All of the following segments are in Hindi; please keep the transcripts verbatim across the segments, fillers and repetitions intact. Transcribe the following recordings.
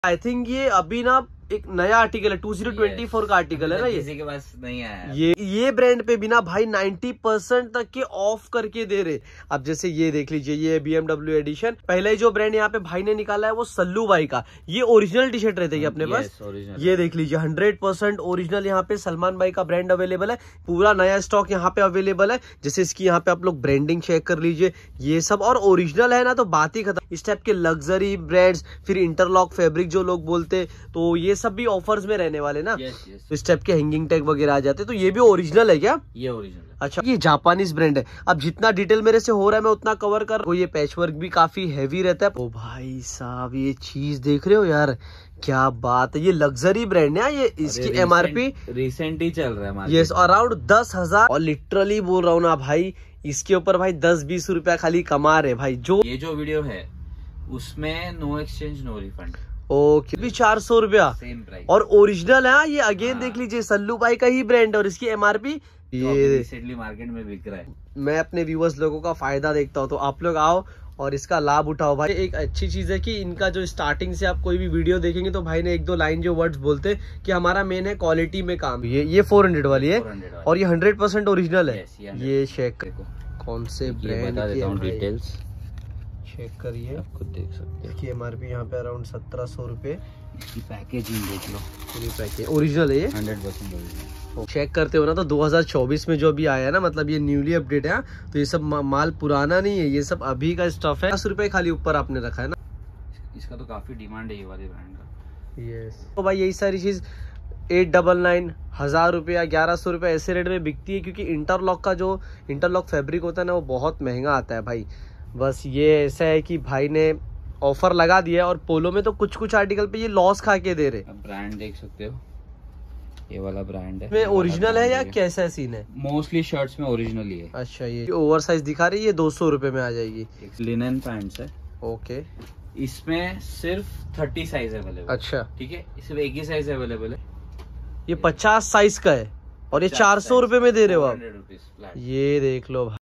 आई थिंक ये अभी ना एक नया आर्टिकल है, टू थाउज़ेंड ट्वेंटी फोर का आर्टिकल है ना, ये किसी के पास नहीं आया। ये ये ब्रांड पे भी ना भाई नाइन्टी परसेंट तक के ऑफ करके दे रहे। अब जैसे ये देख लीजिए, ये बी एम डब्ल्यू एडिशन, पहले जो ब्रांड यहाँ पे भाई ने निकाला है वो सल्लू भाई का, ये ओरिजिनल टी शर्ट रहते हैं अपने पास। ये देख लीजिए हंड्रेड परसेंट ओरिजिनल यहाँ पे सलमान भाई का ब्रांड अवेलेबल है, पूरा नया स्टॉक यहाँ पे अवेलेबल है। जैसे इसकी यहाँ पे आप लोग ब्रांडिंग चेक कर लीजिए, ये सब और ओरिजिनल है ना, तो बात ही खत्म। इस टाइप के लग्जरी ब्रांड्स, फिर इंटरलॉक फैब्रिक जो लोग बोलते, तो ये सब भी ऑफर्स में रहने वाले ना। yes, yes. तो इस टाइप के हैंगिंग टैग वगैरह आ जाते, तो ये भी ओरिजिनल है क्या? ये ओरिजिनल है। अच्छा, ये जापानीज ब्रांड है। अब जितना डिटेल मेरे से हो रहा है मैं उतना कवर कर। ये पैच वर्क भी काफी हैवी रहता है। ओ भाई साहब, ये चीज देख रहे हो यार, क्या बात है। ये लग्जरी ब्रांड है, ये इसकी एमआरपी रिसेंट ही चल रहा है। यस, अराउंड दस हजार और लिटरली बोल रहा हूँ ना भाई, इसके ऊपर भाई दस बीस रुपया खाली कमा रहे भाई। जो ये जो वीडियो है उसमें no exchange no refund. Okay, भी चार सौ रुपया सेम प्राइस और ओरिजिनल है। ये अगेन देख लीजिए, सल्लू भाई का ही ब्रांड और इसकी एमआरपी ये रिसेंटली मार्केट में बिक रहा है। मैं अपने व्यूअर्स लोगों का फायदा देखता हूँ, तो आप लोग आओ और इसका लाभ उठाओ भाई। एक अच्छी चीज है कि इनका जो स्टार्टिंग से आप कोई भी वीडियो देखेंगे तो भाई ने एक दो लाइन जो वर्ड्स बोलते कि हमारा मेन है क्वालिटी में काम। ये ये फोर हंड्रेड वाली है और ये हंड्रेड परसेंट ओरिजिनल है। ये चेक कौन से ब्रांड की डिटेल्स चेक करिए, आप खुद देख सकते हैं। इसकी एमआरपी यहाँ पे अराउंड सत्रह सौ रुपए। इसकी पैकेजिंग देख लो, पूरी पैकेज ओरिजिनल है, ये हंड्रेड परसेंट ओरिजिनल। चेक करते हो ना, तो दो हज़ार चौबीस में जो अभी आया है ना, मतलब ये न्यूली अपडेट है, तो ये सब माल पुराना नहीं है, ये सब अभी का स्टफ है। दस रुपए खाली ऊपर आपने रखा है ना। इसका तो काफी डिमांड है ये वाले ब्रांड का। यस, तो भाई यही सारी चीज एट डबल नाइन हजार रुपया ग्यारह सौ रुपया ऐसे रेट में बिकती है, क्योंकि इंटरलॉक का जो इंटरलॉक फैब्रिक होता है ना, वो बहुत महंगा आता है भाई। बस ये ऐसा है कि भाई ने ऑफर लगा दिया, और पोलो में तो कुछ कुछ आर्टिकल पे ये लॉस खा के दे रहे। अब ब्रांड देख सकते हो, ये वाला ब्रांड है। में ओरिजिनल है या कैसा सीन है? मोस्टली शर्ट्स में ओरिजिनल ही है। अच्छा, ये ओवर साइज दिखा रही है, ये दो सौ रुपए में आ जाएगी। लिनन पैंट्स है। ओके, इसमें सिर्फ थर्टी साइज अवेलेबल। अच्छा, ठीक है, सिर्फ एक ही साइज अवेलेबल है। ये पचास साइज का है और ये चार सौ रुपए में दे रहे हो आप। ये देख लो भाई।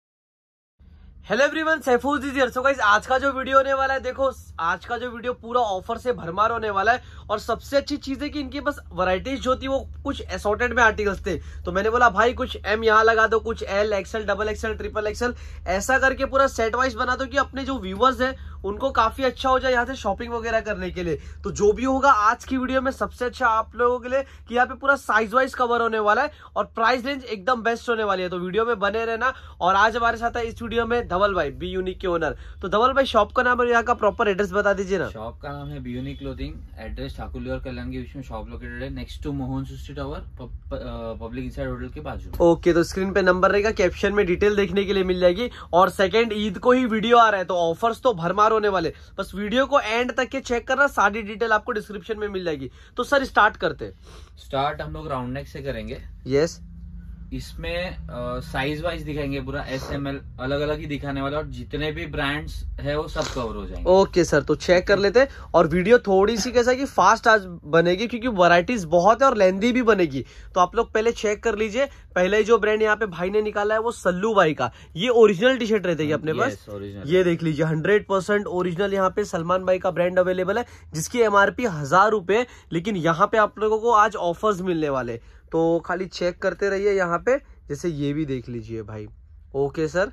Hello everyone, Saiful ji here. So guys, आज का जो वीडियो होने वाला है, देखो आज का जो वीडियो पूरा ऑफर से भरमार होने वाला है। और सबसे अच्छी चीज है कि इनकी बस वैरायटीज जो थी वो कुछ असॉर्टेड में आर्टिकल्स थे, तो मैंने बोला भाई कुछ एम यहाँ लगा दो, कुछ L, XL, double XL, triple XL, ऐसा करके पूरा सेट वाइज बना दो कि अपने जो व्यूअर्स हैं उनको काफी अच्छा हो जाए यहाँ से शॉपिंग वगैरह करने के लिए। तो जो भी होगा आज की वीडियो में सबसे अच्छा आप लोगों के लिए कि यहाँ पे पूरा साइज वाइज कवर होने वाला है और प्राइस रेंज एकदम बेस्ट होने वाली है, तो वीडियो में बने रहना। और आज हमारे साथ है इस वीडियो में धवल भाई, बी यूनिक के ओनर। तो धवल भाई, शॉप का नाम और यहाँ का प्रॉपर एड्रेस बता दीजिए ना। शॉप का नाम है be unique clothing, address Thakurli और कल्याण के बीच में शॉप लोकेटेड है, next to Mohan Srishti tower, public inside hotel के बाजू। ओके, तो स्क्रीन पे नंबर रहेगा, कैप्शन में डिटेल देखने के लिए मिल जाएगी। और सेकंड ईद को ही वीडियो आ रहा है, तो ऑफर्स तो भरमार होने वाले, बस वीडियो को एंड तक के चेक करना, सारी डिटेल आपको डिस्क्रिप्शन में मिल जाएगी। तो सर स्टार्ट करते स्टार्ट हम लोग राउंड नेक से करेंगे। यस, इसमें साइज वाइज दिखाएंगे, पूरा एस एम एल अलग अलग ही दिखाने वाला, और जितने भी ब्रांड्स है वो सब कवर हो जाएंगे। ओके सर, तो चेक कर लेते हैं। और वीडियो थोड़ी सी कैसा कि फास्ट आज बनेगी, क्योंकि वैरायटीज बहुत है और लेंदी भी बनेगी। तो आप लोग पहले चेक कर लीजिए। पहले जो ब्रांड यहाँ पे भाई ने निकाला है वो सल्लू भाई का, ये ओरिजिनल टी शर्ट रहते हैं अपने पास। ये देख लीजिए हंड्रेड परसेंट ओरिजिनल यहाँ पे सलमान भाई का ब्रांड अवेलेबल है, जिसकी एमआरपी हजार रुपए, लेकिन यहाँ पे आप लोगों को आज ऑफर्स मिलने वाले, तो खाली चेक करते रहिए यहाँ पे। जैसे ये भी देख लीजिए भाई। ओके सर,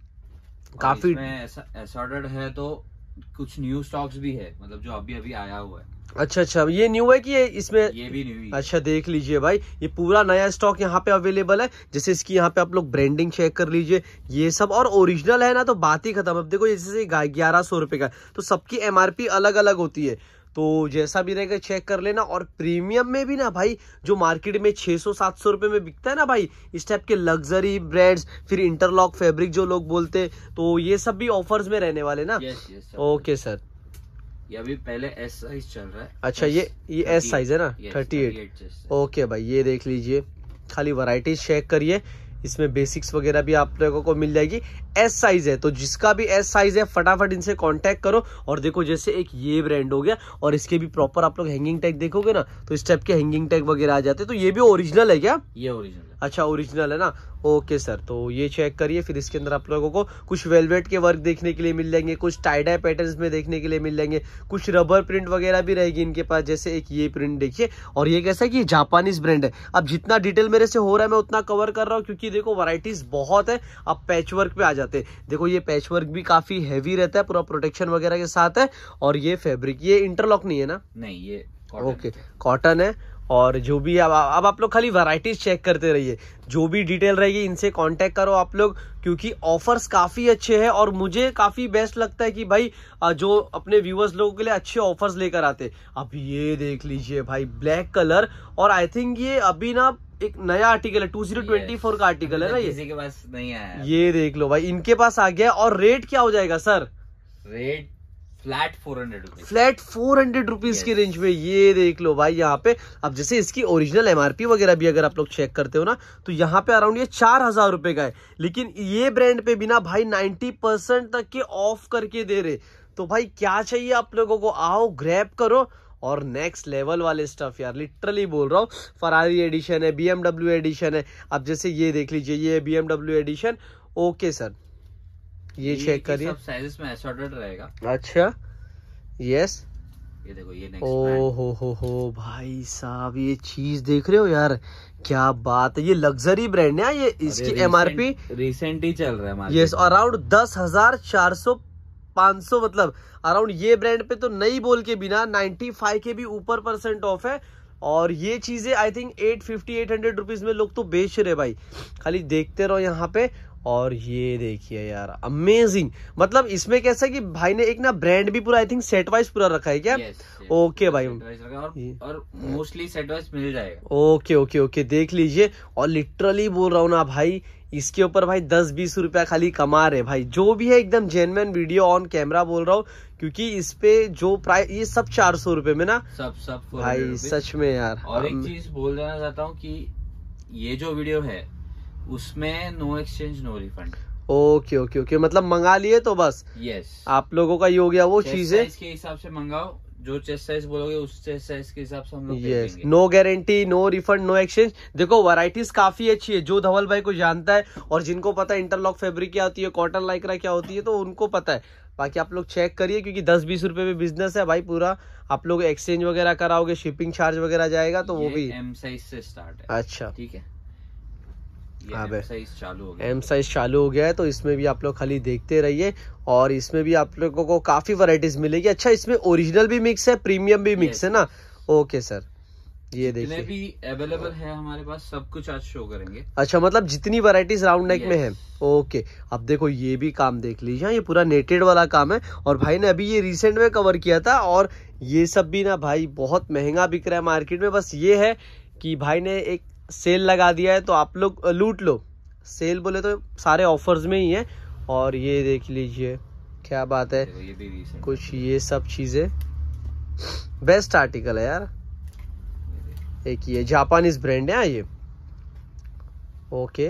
काफी असॉर्टेड है, तो कुछ न्यू स्टॉक्स भी है, मतलब जो अभी अभी आया हुआ है। अच्छा अच्छा, ये न्यू है कि ये इसमें ये भी न्यू है। अच्छा, देख लीजिए भाई, ये पूरा नया स्टॉक यहाँ पे अवेलेबल है। जैसे इसकी यहाँ पे आप लोग ब्रांडिंग चेक कर लीजिए, ये सब और ओरिजिनल है ना, तो बात ही खत्म। अब देखो जैसे ग्यारह सौ रुपए का, तो सबकी एमआरपी अलग अलग होती है, तो जैसा भी रहेगा चेक कर लेना। और प्रीमियम में भी ना भाई, जो मार्केट में छह सौ सात सौ रुपए में बिकता है ना भाई, इस टाइप के लग्जरी ब्रांड्स, फिर इंटरलॉक फैब्रिक जो लोग बोलते, तो ये सब भी ऑफर्स में रहने वाले ना। यस, यस, ओके सर, ये अभी पहले एस साइज चल रहा है। अच्छा, ये ये एस साइज है ना, थर्टी एट। ओके भाई, ये देख लीजिए, खाली वैरायटीज चेक करिए, इसमें बेसिक्स वगैरह भी आप लोगों को मिल जाएगी। एस साइज है, तो जिसका भी एस साइज है फटाफट इनसे कांटेक्ट करो। और देखो जैसे एक ये ब्रांड हो गया, और इसके भी प्रॉपर आप लोग हैंगिंग टैग देखोगे ना तो इस टाइप के हैंगिंग टैग वगैरह आ जाते हैं। तो ये भी ओरिजिनल है क्या? ये ओरिजिनल है। अच्छा ओरिजिनल है ना, ओके सर। तो ये चेक करिए। फिर इसके अंदर आप लोगों को कुछ वेलवेट के वर्क देखने के लिए मिल जाएंगे, कुछ टाई डाई पैटर्न्स में देखने के लिए मिल जाएंगे, कुछ रबर प्रिंट वगैरह भी रहेगी इनके पास। जैसे एक ये प्रिंट देखिए, और ये कैसा है कि जापानीज ब्रांड है। अब जितना डिटेल मेरे से हो रहा है मैं उतना कवर कर रहा हूँ, क्योंकि देखो वैरायटीज बहुत है। अब पैच वर्क पे आ जाते हैं। देखो ये पैच वर्क भी काफी हैवी रहता है, पूरा प्रोटेक्शन वगैरह के साथ है। और ये फैब्रिक, ये इंटरलॉक नहीं है ना? नहीं, ये ओके कॉटन है। और जो भी अब अब आप लोग खाली वैरायटीज चेक करते रहिए, जो भी डिटेल रहेगी इनसे कांटेक्ट करो आप लोग, क्योंकि ऑफर्स काफी अच्छे हैं। और मुझे काफी बेस्ट लगता है कि भाई जो अपने व्यूअर्स लोगों के लिए अच्छे ऑफर्स लेकर आते। अब ये देख लीजिए भाई, ब्लैक कलर, और आई थिंक ये अभी ना एक नया आर्टिकल है, टू थाउजेंड ट्वेंटी फोर का आर्टिकल है ना, ये किसी के पास नहीं आया। ये देख लो भाई, इनके पास आ गया। और रेट क्या हो जाएगा sir? Rate flat four hundred rupees, flat four hundred rupees की रेंज में। ये देख लो भाई यहाँ पे। अब जैसे इसकी ओरिजिनल एमआरपी वगैरह भी अगर आप लोग चेक करते हो ना, तो यहाँ पे अराउंड ये चार हजार रुपए का है, लेकिन ये ब्रांड पे बिना भाई नाइन्टी परसेंट तक के ऑफ करके दे रहे। तो भाई क्या चाहिए आप लोगों को, आओ ग्रैब करो। और नेक्स्ट लेवल वाले स्टफ यार, लिटरली बोल रहा हूँ। फरारी एडिशन है, बीएमडब्ल्यू एडिशन है। अब जैसे ये देख लीजिए, ये बीएमडब्ल्यू एडिशन। ओके सर, ये चेक करिए, सब साइजेस में असॉर्टेड रहेगा। अच्छा यस, ये देखो ये नेक्स्ट ओ हो हो हो भाई साहब, ये चीज देख रहे हो यार, क्या बात है। ये लग्जरी ब्रांड है ये, इसकी एमआरपी रिसेंट ही चल रहा है। यस, अराउंड दस हजार चार सौ पांच सौ, मतलब अराउंड ये ब्रांड पे तो नहीं बोल के बिना नाइन्टी फाइव के भी ऊपर परसेंट ऑफ है। और ये चीजें I think eight fifty eight hundred rupees में लोग तो बेच रहे भाई, खाली देखते रहो यहाँ पे। और ये देखिए यार, अमेजिंग। मतलब इसमें कैसा है कि भाई ने एक ना ब्रांड भी पूरा आई थिंक सेट वाइज पूरा रखा है क्या? yes, yes, ओके भाई, और, और मोस्टली सेट वाइज मिल जाएगा। ओके ओके ओके, देख लीजिए। और लिटरली बोल रहा हूँ ना भाई, इसके ऊपर भाई दस बीस रुपया खाली कमा रहे भाई। जो भी है एकदम जेन्युइन वीडियो ऑन कैमरा बोल रहा हूँ, क्योंकि इस पे जो प्राइस, ये सब चार सौ रुपए में ना सब सब भाई, सच में यार। और एक चीज बोल देना चाहता हूँ कि ये जो वीडियो है उसमें no exchange no refund. Okay okay okay, मतलब मंगा लिए तो बस। यस, आप लोगों का ये हो गया वो चीज है। इसके हिसाब से मंगाओ, जो चेस्ट साइज बोलोगे उस चेस्ट साइज के हिसाब से हम लोग yes, no guarantee, no refund, no exchange. देखो वैरायटीज काफी अच्छी है, जो धवल भाई को जानता है और जिनको पता है इंटरलॉक फैब्रिक क्या होती है, कॉटन लाइक्रा क्या होती है, तो उनको पता है। बाकी आप लोग चेक करिए, क्योंकि दस बीस रुपए में बिजनेस है भाई पूरा। आप लोग एक्सचेंज वगैरह कराओगे, शिपिंग चार्ज वगैरह जाएगा, तो वो भी एम साइज से स्टार्ट है। अच्छा ठीक है, एम साइज चालू हो गया, एम साइज चालू हो गया है। तो इसमें भी आप लोग खाली देखते रहिए, और इसमें भी आप लोगों को काफी वैरायटीज मिलेगी। अच्छा, इसमें ओरिजिनल भी मिक्स है, प्रीमियम भी मिक्स है ना? ओके सर, ये देखिए भी अवेलेबल है हमारे पास, सब कुछ आज शो करेंगे। अच्छा, मतलब जितनी वैरायटीज राउंड नेक में है। ओके, अब देखो ये भी काम देख लीजिए, ये पूरा नेटेड वाला काम है, और भाई ने अभी ये रिसेंट में कवर किया था। और ये सब भी ना भाई बहुत महंगा बिक रहा है मार्केट में। बस ये है कि भाई ने एक सेल लगा दिया है, तो आप लोग लूट लो। सेल बोले तो सारे ऑफर्स में ही है। और ये देख लीजिए क्या बात है, ये भी कुछ ये सब चीजें बेस्ट आर्टिकल है यार। एक ये जापानीज ब्रांड है ये। ओके,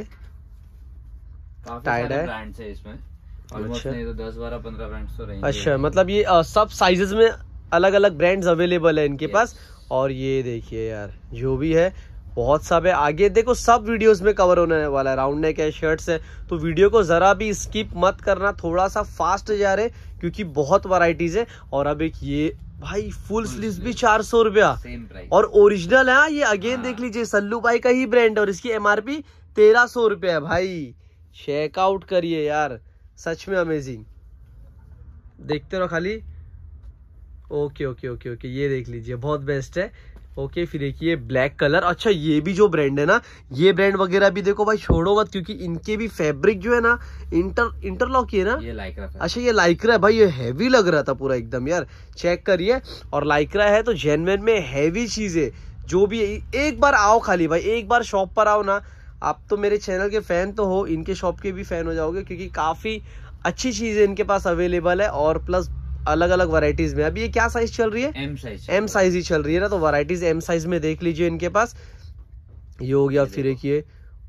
टाइड है, ब्रांड्स है इसमें ऑलमोस्ट, नहीं तो दस बारह पंद्रह ब्रांड्स तो रहेंगे। अच्छा, मतलब ये आ, सब साइजेस में अलग अलग ब्रांड्स अवेलेबल है इनके पास। और ये देखिए यार, जो भी है बहुत सब है। आगे देखो सब वीडियोस में कवर होने वाला है। राउंड नेक है, शर्ट्स है, तो वीडियो को जरा भी स्किप मत करना, थोड़ा सा फास्ट जा रहे, क्योंकि बहुत वैरायटीज है। और अब एक ये भाई फुल स्लीव्स भी चार सौ रुपया, और ओरिजिनल है ये। अगेन देख लीजिए, सल्लू भाई का ही ब्रांड, और इसकी एमआरपी तेरह सौ रुपया है भाई। चेकआउट करिए यार, सच में अमेजिंग। देखते रहो खाली। ओके ओके ओके ओके, ये देख लीजिए, बहुत बेस्ट है। ओके, फिर एक ये ब्लैक कलर। अच्छा, ये भी जो ब्रांड है ना, ये ब्रांड वगैरह भी देखो भाई, छोड़ो मत, क्योंकि इनके भी फैब्रिक जो है ना इंटर इंटरलॉक ही है ना। ये लाइक्रा। अच्छा, ये लाइक्रा है भाई, ये हैवी लग रहा था पूरा एकदम यार। चेक करिए, और लाइक्रा है तो जेन्युइन में हैवी चीज है। जो भी एक बार आओ खाली भाई, एक बार शॉप पर आओ ना, आप तो मेरे चैनल के फैन तो हो, इनके शॉप के भी फैन हो जाओगे, क्योंकि काफी अच्छी चीजें इनके पास अवेलेबल है। और प्लस अलग अलग वैरायटीज में। अभी ये क्या साइज चल रही है? एम साइज, एम साइज ही चल रही है ना, तो वैरायटीज एम साइज में देख लीजिए इनके पास। ये हो गया, फिर एक ये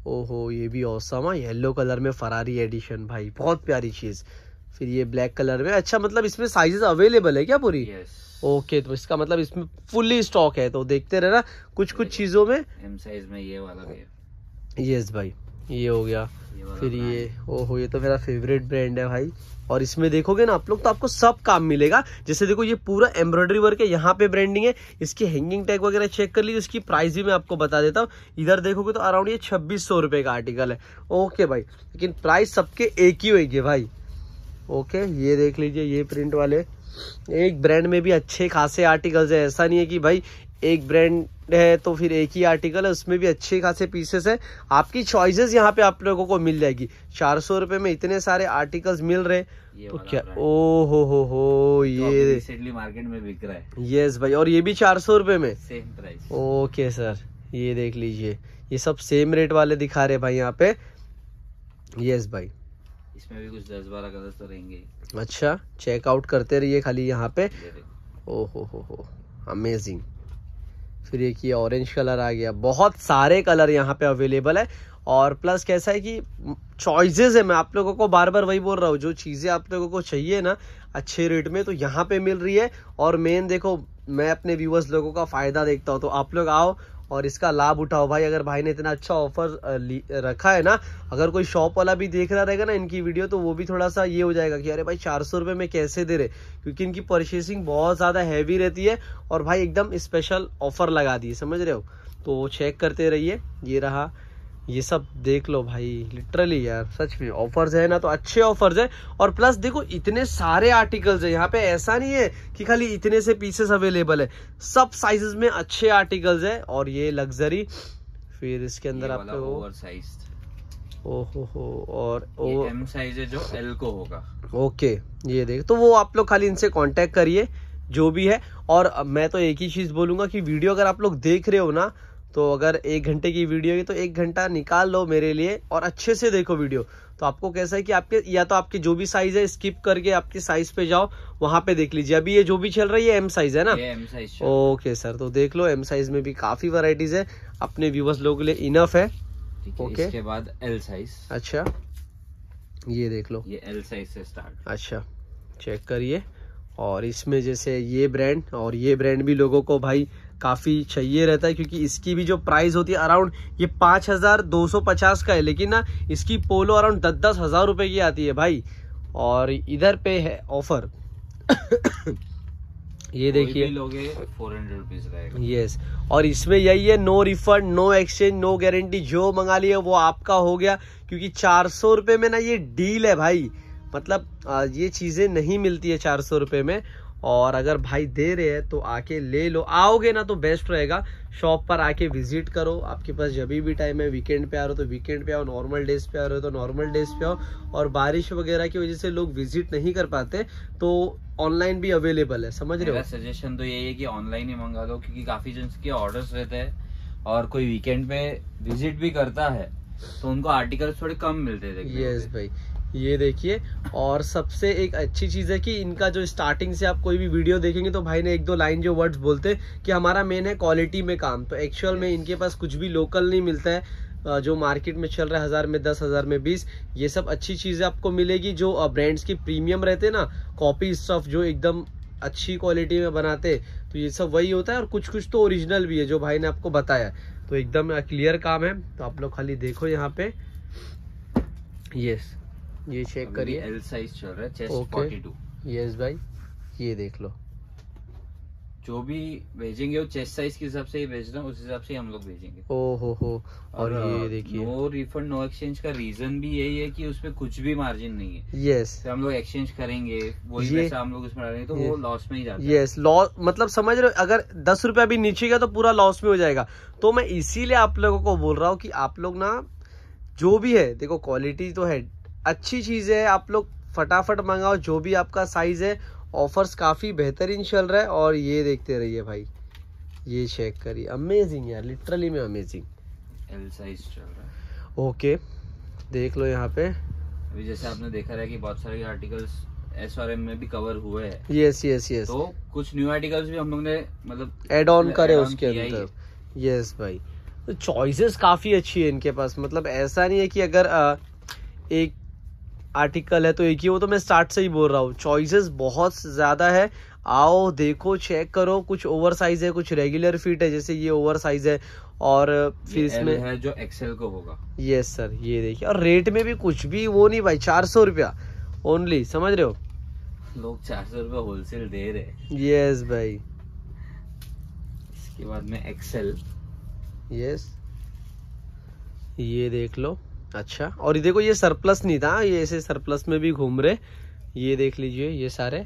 ओहो ये भी औसम है, येलो कलर में फरारी एडिशन भाई, बहुत प्यारी चीज। फिर ये ब्लैक कलर में, अच्छा मतलब इसमें साइजेस अवेलेबल है क्या पूरी? yes. ओके तो इसका मतलब इसमें फुल्ली स्टॉक है, तो देखते रहना कुछ कुछ चीजों में। एम साइज में ये वाला भी है। यस भाई ये हो गया। ये फिर ये ओहो ये तो मेरा फेवरेट ब्रांड है भाई। और इसमें देखोगे ना आप लोग तो आपको सब काम मिलेगा। जैसे देखो ये पूरा एम्ब्रॉयडरी वर्क है, यहाँ पे ब्रांडिंग है, इसकी हैंगिंग टैग वगैरह चेक कर लीजिए। इसकी प्राइस भी मैं आपको बता देता हूँ। इधर देखोगे तो अराउंड ये छब्बीस सौ रुपए का आर्टिकल है। ओके भाई, लेकिन प्राइस सबके एक ही होगी भाई। ओके ये देख लीजिए, ये प्रिंट वाले एक ब्रांड में भी अच्छे खासे आर्टिकल्स है। ऐसा नहीं है कि भाई एक ब्रांड है तो फिर एक ही आर्टिकल है, उसमें भी अच्छे खासे पीसेस है। आपकी चॉइसेस यहाँ पे आप लोगों को मिल जाएगी। चार सौ रुपए में इतने सारे आर्टिकल्स मिल रहे तो क्या, ओ हो हो हो ये रिसेंटली मार्केट में बिक रहा है। यस भाई, और ये भी चार सौ रुपए में सेम प्राइस। ओके सर ये देख लीजिए, ये सब सेम रेट वाले दिखा रहे भाई यहाँ पे। यस भाई इसमें भी कुछ दस बारह कलर्स तो रहेंगे। अच्छा चेकआउट करते रहिए खाली यहाँ पे। ओ हो हो हो अमेजिंग। फिर एक ये ऑरेंज कलर आ गया, बहुत सारे कलर यहाँ पे अवेलेबल है। और प्लस कैसा है कि चॉइसेस है, मैं आप लोगों को बार बार वही बोल रहा हूँ, जो चीजें आप लोगों को चाहिए ना अच्छे रेट में तो यहाँ पे मिल रही है। और मेन देखो मैं अपने व्यूअर्स लोगों का फायदा देखता हूँ, तो आप लोग आओ और इसका लाभ उठाओ भाई। अगर भाई ने इतना अच्छा ऑफर रखा है ना, अगर कोई शॉप वाला भी देख रहा रहेगा ना इनकी वीडियो, तो वो भी थोड़ा सा ये हो जाएगा कि अरे भाई चार सौ रुपए में कैसे दे रहे, क्योंकि इनकी परचेसिंग बहुत ज्यादा हैवी रहती है। और भाई एकदम स्पेशल ऑफर लगा दिए, समझ रहे हो, तो चेक करते रहिए। ये रहा, ये सब देख लो भाई, लिटरली यार सच में ऑफर्स है ना तो अच्छे ऑफर्स है। और प्लस देखो इतने सारे आर्टिकल्स है यहाँ पे, ऐसा नहीं है कि खाली इतने से पीसेस अवेलेबल है, सब साइजेस में अच्छे आर्टिकल्स है। और ये लग्जरी, फिर इसके अंदर आपको ओवर साइज, ओहो हो, और ये एम साइज है जो एल को होगा। ओके ये देख, तो वो आप लोग खाली इनसे कांटेक्ट करिए जो भी है। और मैं तो एक ही चीज बोलूंगा कि वीडियो अगर आप लोग देख रहे हो ना, तो अगर एक घंटे की वीडियो है तो एक घंटा निकाल लो मेरे लिए और अच्छे से देखो वीडियो। तो आपको कैसा है कि आपके या तो आपके जो भी साइज है स्किप करके आपके साइज पे जाओ, वहां पे देख लीजिए। अभी ये जो भी चल रही है एम साइज है ना, ये एम साइज। ओके सर, तो देख लो एम साइज में भी काफी वैरायटीज है, अपने व्यूवर्स लोगों के लिए इनफ है। ओके इसके बाद एल साइज। अच्छा ये देख लो, ये एल साइज से स्टार्ट। अच्छा चेक करिए। और इसमें जैसे ये ब्रांड और ये ब्रांड भी लोगों को भाई काफी चाहिए रहता है, क्योंकि इसकी भी जो प्राइस होती है अराउंड ये पांच हजार दो सौ पचास का है, लेकिन ना इसकी पोलो अराउंड दस दस हजार रुपए की आती है भाई। और इधर पे है ऑफर ये देखिए लोगे फोर हंड्रेड रुपीज रहेगा। यस, और इसमें यही है, no refund, no exchange, no guarantee, जो मंगा लिया वो आपका हो गया। क्योंकि चार सौ रुपए में ना ये डील है भाई, मतलब ये चीजें नहीं मिलती है चार सौ रुपए में। और अगर भाई दे रहे हैं तो आके ले लो, आओगे ना तो बेस्ट रहेगा। शॉप पर आके विजिट करो, आपके पास जब भी टाइम है, वीकेंड पे आ रहे हो तो वीकेंड पे आओ, नॉर्मल डेज पे आ रहे हो तो नॉर्मल डेज पे आओ। और बारिश वगैरह की वजह से लोग विजिट नहीं कर पाते, तो ऑनलाइन भी अवेलेबल है, समझ रहे हो। सजेशन तो यही है कि ऑनलाइन ही मंगा लो, क्योंकि काफी जन के ऑर्डर्स रहते हैं और कोई वीकेंड पे विजिट भी करता है तो उनको आर्टिकल थोड़े कम मिलते हैं। यस भाई ये देखिए, और सबसे एक अच्छी चीज है कि इनका जो स्टार्टिंग से आप कोई भी वीडियो देखेंगे तो भाई ने एक दो लाइन जो वर्ड्स बोलते हैं कि हमारा मेन है क्वालिटी में काम, तो एक्चुअल में इनके पास कुछ भी लोकल नहीं मिलता है। जो मार्केट में चल रहा है हजार में दस, हजार में बीस, ये सब अच्छी चीजें आपको मिलेगी। जो ब्रांड्स की प्रीमियम रहते हैं ना, कॉपी स्टफ जो एकदम अच्छी क्वालिटी में बनाते, तो ये सब वही होता है। और कुछ कुछ तो ओरिजिनल भी है जो भाई ने आपको बताया, तो एकदम क्लियर काम है। तो आप लोग खाली देखो यहाँ पे। यस ये चेक करिए, एल साइज चल रहा है, चेस्ट ओके बयालीस। यस भाई ये देख लो, जो भी भेजेंगे वो चेस्ट साइज के हिसाब से ही भेजना, उस हिसाब से हम लोग भेजेंगे। ओ हो हो और, और ये देखिए नो रिफंड नो एक्सचेंज का रीजन भी यही है कि उसमें कुछ भी मार्जिन नहीं है। यस तो हम लोग एक्सचेंज करेंगे, वही पैसा हम लोग उसमें डालेंगे तो वो लॉस में ही जाता है। यस लॉस, मतलब समझ रहे हो, अगर दस रुपया भी नीचे गया तो पूरा लॉस में हो जाएगा। तो मैं इसीलिए आप लोगों को बोल रहा हूँ कि आप लोग ना जो भी है, देखो क्वालिटी तो है, अच्छी चीज है, आप लोग फटाफट मंगाओ जो भी आपका साइज है। ऑफर्स काफी बेहतरीन चल रहा है। और ये देखते रहिए भाई, ये चेक करिए, अमेजिंग यार, लिटरली में अमेजिंग। एल साइज चल रहा है, ओके देख लो यहाँ पे। अभी जैसे आपने देखा है कि बहुत सारे आर्टिकल्स एस और एम में भी कवर हुए हैं। यस यस यस, तो कुछ न्यू आर्टिकल्स भी हम लोग ने मतलब एड ऑन करे उसके अंदर। यस भाई, तो चॉइसेस काफ़ी अच्छी है इनके पास, मतलब ऐसा नहीं है कि अगर आ, एक आर्टिकल है तो एक ही, वो तो मैं स्टार्ट से ही बोल रहा हूँ, चॉइसेस बहुत ज़्यादा है। आओ देखो चेक करो, कुछ ओवर साइज है, कुछ रेगुलर फिट है, जैसे ये ओवर साइज है, और फिर इसमें है जो एक्सेल को होगा। यस सर, ये देखिए, और रेट में भी कुछ भी वो नहीं भाई, चार सौ रुपया ओनली, समझ रहे हो, लोग चार सौ रुपया होलसेल दे रहे हैं। यस भाई। इसके बाद में एक्सेल, यस ये देख लो। अच्छा, और ये देखो, ये सरप्लस नहीं था, ये ऐसे सरप्लस में भी घूम रहे, ये देख लीजिए, ये सारे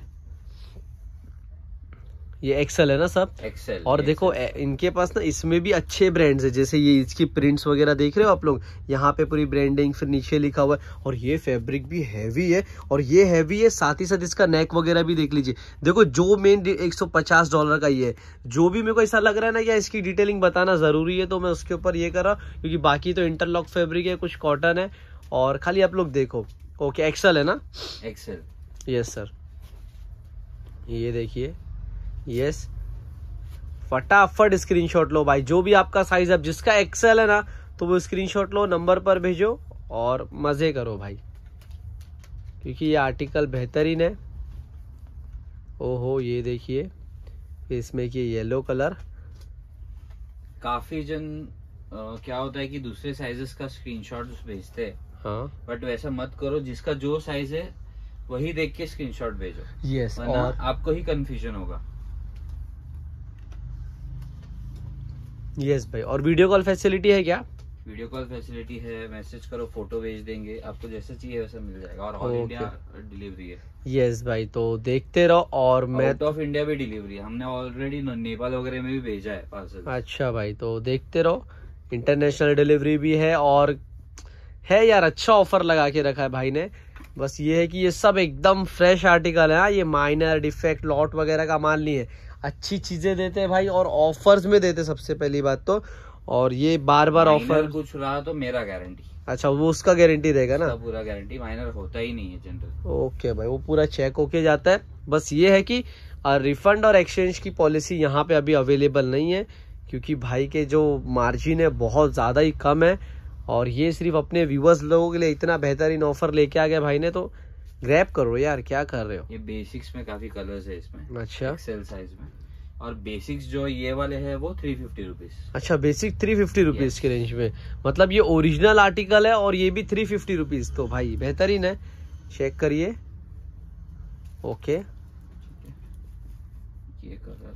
ये एक्सेल है ना सब, एक्सेल। और देखो इनके पास ना इसमें भी अच्छे ब्रांड्स है, जैसे ये इसकी प्रिंट्स वगैरह देख रहे हो आप लोग, यहाँ पे पूरी ब्रांडिंग, फिर नीचे लिखा हुआ है, और ये फैब्रिक भी हैवी है, और ये हैवी है, साथ ही साथ इसका नेक वगैरह भी देख लीजिए। देखो जो मेन एक सौ पचास डॉलर का ये है, जो भी मेरे को ऐसा लग रहा है ना, या इसकी डिटेलिंग बताना जरूरी है, तो मैं उसके ऊपर ये कर रहा हूँ, क्योंकि बाकी तो इंटरलॉक फैब्रिक है, कुछ कॉटन है, और खाली आप लोग देखो। ओके, एक्सेल है ना? एक्सेल, यस सर, ये देखिए, यस, फटाफट स्क्रीनशॉट लो भाई, जो भी आपका साइज है, जिसका एक्सेल है ना, तो वो स्क्रीनशॉट लो, नंबर पर भेजो और मजे करो भाई, क्योंकि ये आर्टिकल बेहतरीन है। ओहो, ये देखिए, इसमें कि येलो कलर, काफी जन आ, क्या होता है कि दूसरे साइजेस का स्क्रीनशॉट भेजते हैं, हाँ, बट वैसा मत करो, जिसका जो साइज है वही देख के स्क्रीनशॉट भेजो, यस, वरना और आपको ही कंफ्यूजन होगा। यस भाई, और वीडियो कॉल फैसिलिटी है क्या? वीडियो कॉल फैसिलिटी है, मैसेज करो, फोटो भेज देंगे, आपको जैसा चाहिए वैसा मिल जाएगा, और ऑल इंडिया डिलीवरी है। यस भाई, तो देखते रहो, और मैं आउट ऑफ इंडिया भी डिलीवरी है, हमने ऑलरेडी नेपाल वगैरह में भी भेजा है पार्सल। अच्छा भाई, तो देखते रहो, इंटरनेशनल डिलीवरी भी है, और है यार, अच्छा ऑफर लगा के रखा है भाई ने। बस ये है कि ये सब एकदम फ्रेश आर्टिकल है, ये माइनर डिफेक्ट लॉट वगैरह का माल नहीं है, अच्छी चीजें देते हैं भाई, और ऑफर्स में देते सबसे पहली बात तो, और ये बार बार ऑफर कुछ रहा तो मेरा गारंटी। अच्छा, वो उसका गारंटी रहेगा ना? पूरा गारंटी, माइनर होता ही नहीं है जनरल। ओके भाई, वो पूरा चेक होके जाता है। बस ये है कि रिफंड और एक्सचेंज की पॉलिसी यहाँ पे अभी अवेलेबल नहीं है, क्योंकि भाई के जो मार्जिन है बहुत ज्यादा ही कम है, और ये सिर्फ अपने व्यूअर्स लोगों के लिए इतना बेहतरीन ऑफर लेके आ गया भाई ने, तो ग्रैब करो यार, क्या कर रहे हो। ये बेसिक्स में काफी कलर्स है इसमें, अच्छा, एक्सेल साइज में, और बेसिक्स जो ये वाले है वो थ्री फिफ्टी रुपीज। अच्छा, बेसिक थ्री फिफ्टी रुपीज की रेंज में, मतलब ये ओरिजिनल आर्टिकल है, और ये भी थ्री फिफ्टी रुपीज, तो भाई बेहतरीन है, चेक करिए। ओके, ये कलर,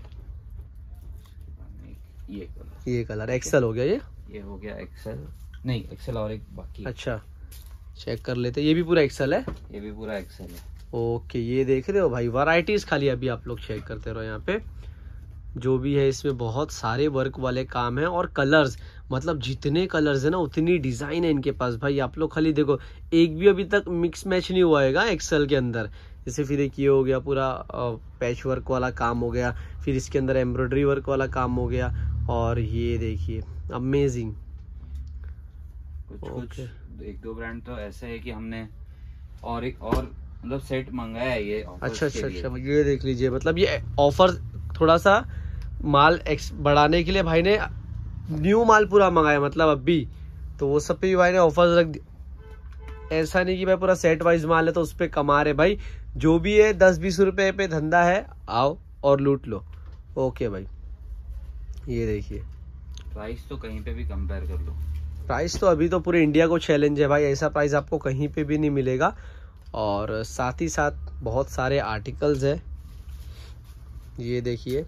ये कलर, ये कलर एक्सेल हो गया, ये ये हो गया एक्सेल, नहीं एक्सेल और एक बाकी। अच्छा, चेक कर लेते, ये भी पूरा एक्सेल है? ये भी पूरा एक्सेल है। ओके, ये देख रहे हो भाई, वैरायटीज खाली अभी आप लोग चेक करते रहो, यहाँ पे जो भी है इसमें बहुत सारे वर्क वाले काम है, और कलर्स, मतलब जितने कलर्स है ना उतनी डिजाइन है इनके पास भाई, आप लोग खाली देखो, एक भी अभी तक मिक्स मैच नहीं हुआ है एक्सेल के अंदर। जैसे फिर एक ये हो गया पूरा पैच वर्क वाला काम हो गया, फिर इसके अंदर एम्ब्रॉयडरी वर्क वाला काम हो गया, और ये देखिए अमेजिंग। कुछ कुछ एक दो ब्रांड तो ऐसे है कि हमने और एक और मतलब सेट मंगाया है ये। अच्छा अच्छा अच्छा, ये देख लीजिए, मतलब ये ऑफर थोड़ा सा माल एक्स बढ़ाने के लिए भाई ने न्यू माल पूरा मंगाया, मतलब अभी तो वो सब पे भी भाई ने ऑफर्स रख दिया। ऐसा नहीं कि भाई पूरा सेट वाइज माल है तो उस पे कमा रहे भाई, जो भी है दस बीस रुपए पे धंधा है, आओ और लूट लो। ओके भाई, ये देखिए, प्राइस तो कहीं पे भी कंपेयर कर लो, प्राइस तो अभी तो पूरे इंडिया को चैलेंज है भाई, ऐसा प्राइस आपको कहीं पे भी नहीं मिलेगा। और साथ ही साथ बहुत सारे आर्टिकल्स है, ये देखिए,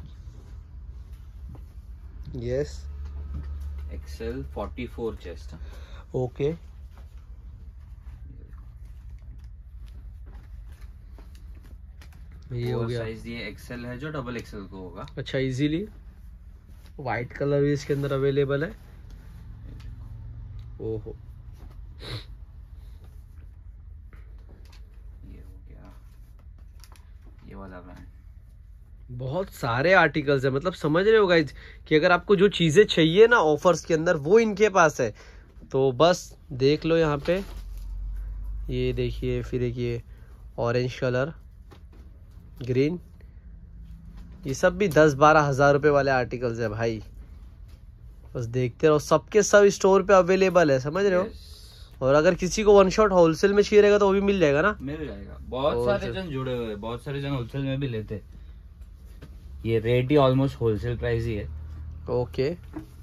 yes, XL forty four chest. Okay, ये हो गया साइज, ये एक्सेल है जो डबल एक्सेल को होगा। अच्छा, इजीली व्हाइट कलर भी इसके अंदर अवेलेबल है। ओहो, ये हो गया ये वाला ब्रांड। बहुत सारे आर्टिकल्स है, मतलब समझ रहे हो गाइज कि अगर आपको जो चीजें चाहिए ना ऑफर्स के अंदर वो इनके पास है, तो बस देख लो यहाँ पे। ये देखिए, फिर एक ये ऑरेंज कलर, ग्रीन, ये सब भी दस बारह हजार रुपए वाले आर्टिकल्स है भाई। बस देखते रहो, सबके सब स्टोर पे अवेलेबल है, समझ रहे हो। और अगर किसी को वन शॉट होलसेल में चाहिए रहेगा तो वो भी मिल जाएगा ना, मिल जाएगा। बहुत सारे जन जुड़े हुए हैं, बहुत सारे जन होलसेल में भी लेते। ये रेट ही ऑलमोस्ट होलसेल प्राइस ही है। ओके,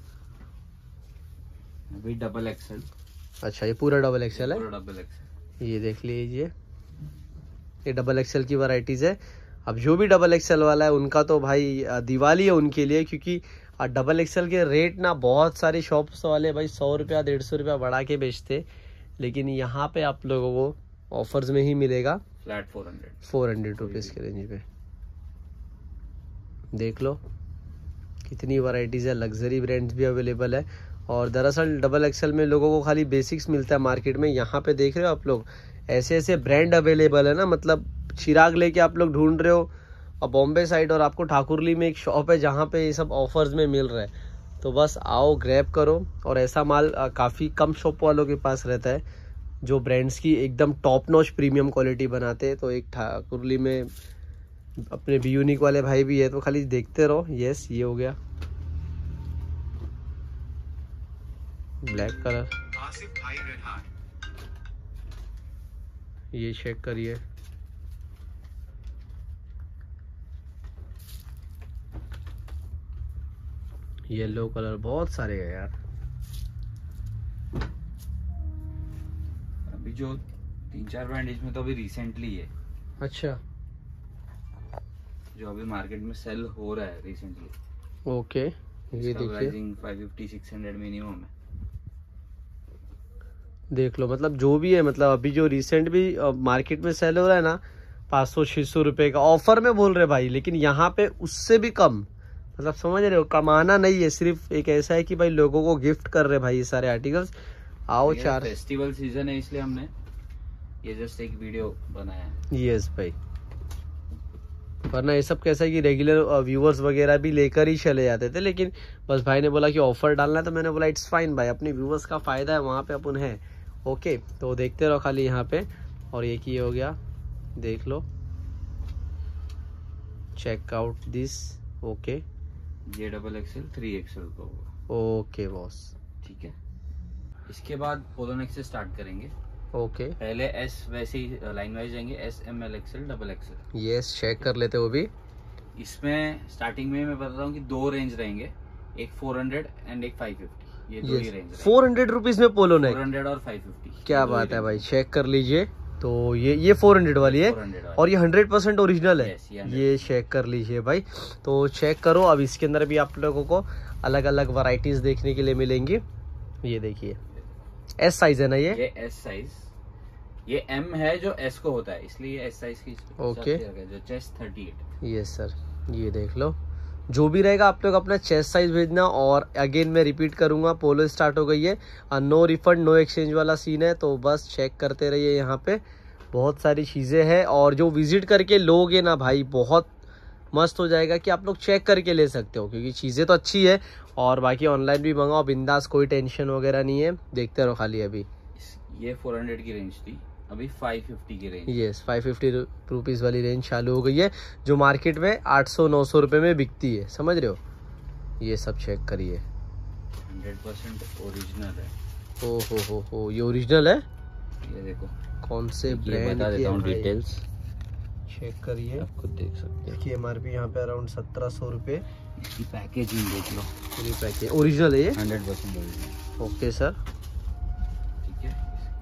अभी डबल एक्सएल। अच्छा ये पूरा डबल एक्सएल है, पूरा डबल एक्सएल। ये देख लीजिए, ये डबल एक्सएल की वैरायटीज है। अब जो भी डबल एक्सएल वाला है उनका तो भाई दिवाली है उनके लिए, क्योंकि डबल एक्सएल के रेट ना बहुत सारी शॉप्स वाले भाई सौ रुपया डेढ़ सौ रुपया बढ़ा के बेचते, लेकिन यहाँ पे आप लोगों को ऑफर्स में ही मिलेगा flat four hundred four hundred rupees के रेंज में। देख लो कितनी वैरायटीज है, लग्जरी ब्रांड्स भी अवेलेबल है। और दरअसल डबल एक्सएल में लोगों को खाली बेसिक्स मिलता है मार्केट में, यहाँ पे देख रहे हो आप लोग ऐसे ऐसे ब्रांड अवेलेबल है ना, मतलब चिराग लेके आप लोग ढूंढ रहे हो और बॉम्बे साइड, और आपको ठाकुरली में एक शॉप है जहाँ पे ये सब ऑफर्स में मिल रहा है, तो बस आओ ग्रैब करो। और ऐसा माल काफ़ी कम शॉप वालों के पास रहता है जो ब्रांड्स की एकदम टॉप नॉच प्रीमियम क्वालिटी बनाते हैं। तो एक ठाकुरली में अपने बी यूनिक वाले भाई भी है, तो खाली देखते रहो। यस, ये हो गया ब्लैक कलर, ये चेक करिए, येलो कलर, बहुत सारे है यार। अभी जो तीन चार ब्रांड इसमें तो अभी रिसेंटली है। अच्छा, जो अभी मार्केट में सेल हो रहा है रिसेंटली। ओके, ये देखिए five fifty six hundred minimum है। देख लो, मतलब जो भी है, मतलब अभी जो रिसेंट भी मार्केट में सेल हो रहा है ना, पाँच सौ छह सौ रुपए का ऑफर में बोल रहे भाई, लेकिन यहाँ पे उससे भी कम, मतलब समझ रहे हो, कमाना नहीं है, सिर्फ एक ऐसा है कि भाई लोगों को गिफ्ट कर रहे भाई ये सारे आर्टिकल्स। आओ, चार फेस्टिवल सीजन है इसलिए हमने ये जस्ट एक वीडियो बनाया है। यस भाई, वरना ये सब कैसा है कि रेगुलर व्यूअर्स वगैरह भी लेकर ही चले जाते थे, लेकिन बस भाई ने बोला कि ऑफर डालना है, तो मैंने बोला इट्स फाइन भाई, अपने व्यूअर्स का फायदा है, वहाँ पे अपन है। ओके, तो देखते रहो खाली यहाँ पे। और ये की हो गया, देख लो, चेक आउट दिस। ओके, ये डबल एक्सएल थ्री एक्सएल का होगा। ओके बॉस, ठीक है। इसके बाद पोलोनेक्स से स्टार्ट करेंगे। ओके, पहले एस वैसे ही लाइन वाइज जाएंगे, S M L XL double XL. Yes, check कर लेते हो भी। इसमें स्टार्टिंग में मैं बताता हूँ कि दो रेंज रहेंगे, एक फोर हंड्रेड एंड एक फाइव फिफ्टी। ये दो ही रेंज, फोर हंड्रेड रुपीज में पोलो नेक, फोर हंड्रेड और फाइव फिफ्टी। क्या बात है भाई, चेक कर लीजिए। तो ये ये फोर हंड्रेड वाली है और ये हंड्रेड परसेंट ओरिजिनल है। ये चेक कर लीजिए भाई, तो चेक करो। अब इसके अंदर भी आप लोगों को अलग अलग वैरायटीज देखने के लिए मिलेंगी। ये देखिए, एस साइज है ना ये? ये एस साइज, ये एम है जो एस को होता है, इसलिए एस साइज की। ओके, जो chest thirty eight. Yes sir, ये देख लो, जो भी रहेगा आप लोग अपना चेस्ट साइज भेजना। और अगेन मैं रिपीट करूंगा, पोलो स्टार्ट हो गई है, नो रिफंड नो एक्सचेंज वाला सीन है, तो बस चेक करते रहिए। यहाँ पे बहुत सारी चीज़ें हैं, और जो विजिट करके लोगे ना भाई, बहुत मस्त हो जाएगा कि आप लोग चेक करके ले सकते हो, क्योंकि चीज़ें तो अच्छी है। और बाकी ऑनलाइन भी मंगाओ बिंदास, कोई टेंशन वगैरह नहीं है। देखते रहो खाली। अभी ये फोर हंड्रेड की रेंज थी, अभी फाइव फिफ्टी की range. Yes, five fifty rupees वाली रेंज चालू हो गई है, जो मार्केट में आठ सौ नौ सौ रुपये में बिकती है, समझ रहे हो। ये सब चेक करिए, हंड्रेड परसेंट ओरिजिनल है। ओ हो हो हो, ये ओरिजिनल है। ये देखो कौन से ब्रांड बता देता हूँ डिटेल्स, चेक करिए, आप खुद देख सकते हैं। इसकी एमआरपी यहाँ पे अराउंड सत्रह सौ रुपये। इसकी पैकेजिंग देख लो, पूरी पैकेज ओरिजिनल है ये, hundred percent original. Okay sir, ठीक है,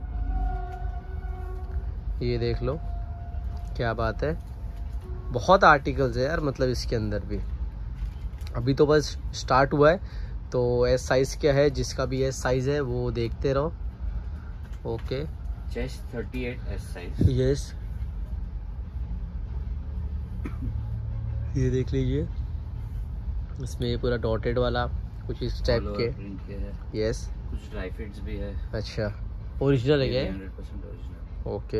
ये देख लो, क्या बात है। बहुत आर्टिकल्स है यार, मतलब इसके अंदर भी अभी तो बस स्टार्ट हुआ है। तो एस साइज क्या है, जिसका भी एस साइज है वो देखते रहो। Okay, chest thirty eight S size. Yes, ये देख लीजिए, इसमें ये पूरा डॉटेड वाला कुछ इस टाइप के प्रिंट के है। यस, कुछ ड्राई फिट्स भी है। अच्छा, ओरिजिनल है क्या? Hundred percent original. ओके,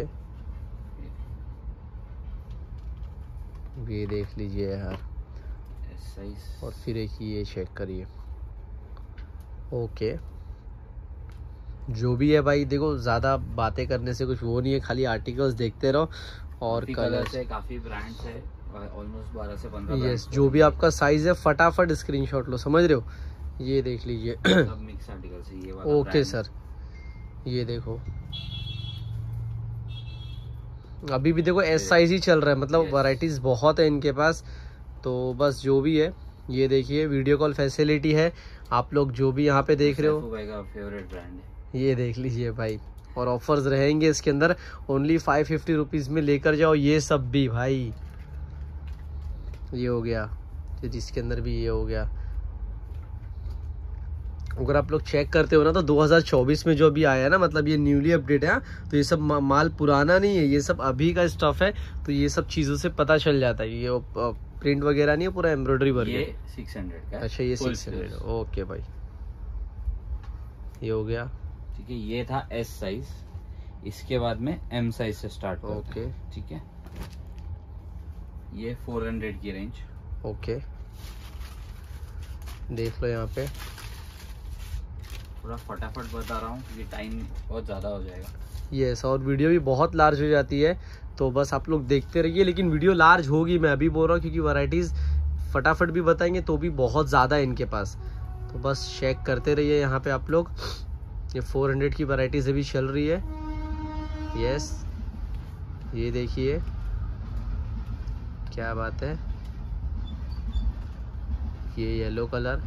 ये देख लीजिए यार, एस साइज। और फिर एक ये चेक करिए। ओके, जो भी है भाई, देखो ज़्यादा बातें करने से कुछ वो नहीं है, खाली आर्टिकल्स देखते रहो। और कलर्स है, काफ़ी ब्रांड्स है, ऑलमोस्ट बारह से पंद्रह। यस, जो भी आपका साइज है फटाफट स्क्रीनशॉट लो, समझ रहे हो। ये देख लीजिए सब मिक्स आर्टिकल्स है ये वाला। ओके सर, ये देखो अभी भी देखो एस साइज ही चल रहा है, मतलब वैरायटीज बहुत है इनके पास। तो बस जो भी है ये देखिए, वीडियो कॉल फैसिलिटी है। आप लोग जो भी यहाँ पे देख रहे हो, भाई का फेवरेट ब्रांड है, ये देख लीजिए भाई। और ऑफर्स रहेंगे इसके अंदर, ओनली फाइव फिफ्टी रुपीज में लेकर जाओ ये सब भी भाई। ये हो गया, जिसके अंदर भी ये हो गया। अगर आप लोग चेक करते हो ना तो दो हज़ार चौबीस में जो अभी आया है ना, मतलब ये न्यूली अपडेट है, तो ये सब माल पुराना नहीं है, ये सब अभी का स्टफ है। तो ये सब चीजों से पता चल जाता है। ये प्रिंट वगैरह नहीं है, पूरा एम्ब्रॉयडरी वर्क है। सिक्स हंड्रेड का। अच्छा ये सिक्स हंड्रेड ओके भाई, ये हो गया। ठीक है, ये था एस साइज। इसके बाद में एम साइज से स्टार्ट करते हैं। ओके ठीक है, ये फोर हंड्रेड की रेंज। ओके देख लो यहाँ पे, पूरा फटाफट बता रहा हूँ क्योंकि टाइम बहुत ज़्यादा हो जाएगा। यस yes, और वीडियो भी बहुत लार्ज हो जाती है, तो बस आप लोग देखते रहिए। लेकिन वीडियो लार्ज होगी, मैं अभी बोल रहा हूँ, क्योंकि वैरायटीज़ फटाफट भी बताएंगे तो भी बहुत ज़्यादा है इनके पास। तो बस चेक करते रहिए यहाँ पे आप लोग। ये फोर हंड्रेड की वैरायटीज़ अभी चल रही है। यस yes, ये देखिए क्या बात है, ये येलो कलर,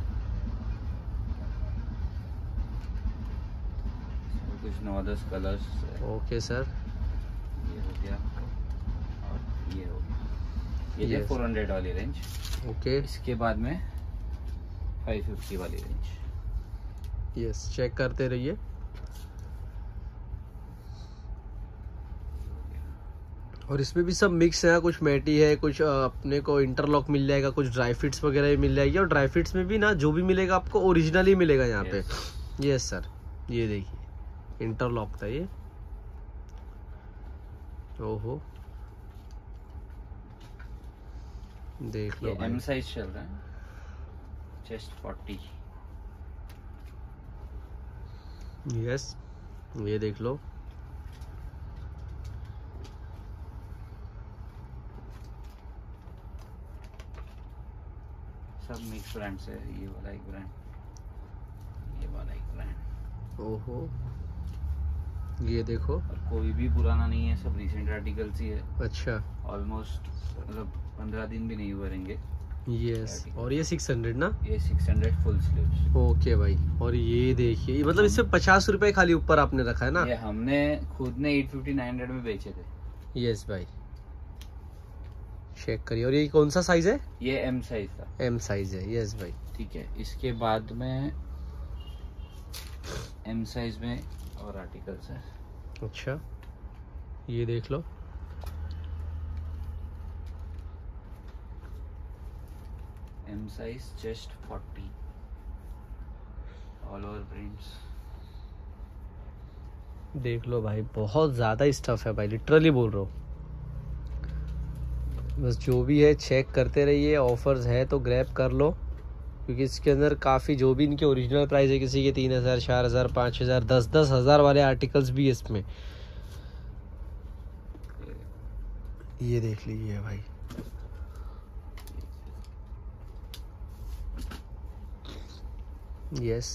कुछ नौ दस कलर्स। ओके सर, ये हो गया और ये हो गया। ये yes. फोर हंड्रेड वाली रेंज। ओके इसके बाद में फाइव फिफ्टी वाली रेंज। यस yes, चेक करते रहिए। और इसमें भी सब मिक्स है, कुछ मैटी है, कुछ अपने को इंटरलॉक मिल जाएगा, कुछ ड्राई फिट्स वगैरह भी मिल जाएगी। और ड्राई फिट्स में भी ना जो भी मिलेगा आपको ओरिजिनल ही मिलेगा यहाँ पे। यस सर, ये देखिए इंटरलॉक था ये। ओहो देख लो, एम साइज चल रहा है, चेस्ट फोर्टी। यस ये देख लो, सब मिक्स ब्रांड से। ये वाला एक ब्रांड, ये वाला एक ब्रांड। ओहो ये देखो, और कोई भी पुराना नहीं है, सब रिसेंट आर्टिकल्स ही है। अच्छा ऑलमोस्ट मतलब पंद्रह दिन भी नहीं हुए रहेंगे। यस और ये सिक्स हंड्रेड ना, ये six hundred full sleeves. Okay भाई। और ये देखिए, मतलब इससे पचास रुपए खाली ऊपर आपने रखा है ना। ये हमने खुद ने एट फिफ्टी नाइन हंड्रेड में बेचे थे। यस भाई चेक करिए। और ये कौन सा साइज है? ये एम साइज था। एम साइज है, यस भाई। ठीक है, इसके बाद में एम साइज में और आर्टिकल्स है। अच्छा ये देख लो, M size chest forty, all over prints. देख लो भाई, बहुत ज्यादा स्टफ है भाई, लिटरली बोल रहा हूँ। बस जो भी है चेक करते रहिए, ऑफर्स है तो ग्रैब कर लो, क्योंकि इसके अंदर काफ़ी जो भी इनके ओरिजिनल प्राइस है, किसी के तीन हज़ार चार हज़ार पाँच हज़ार दस दस हज़ार वाले आर्टिकल्स भी है इसमें। ये देख लीजिए भाई, यस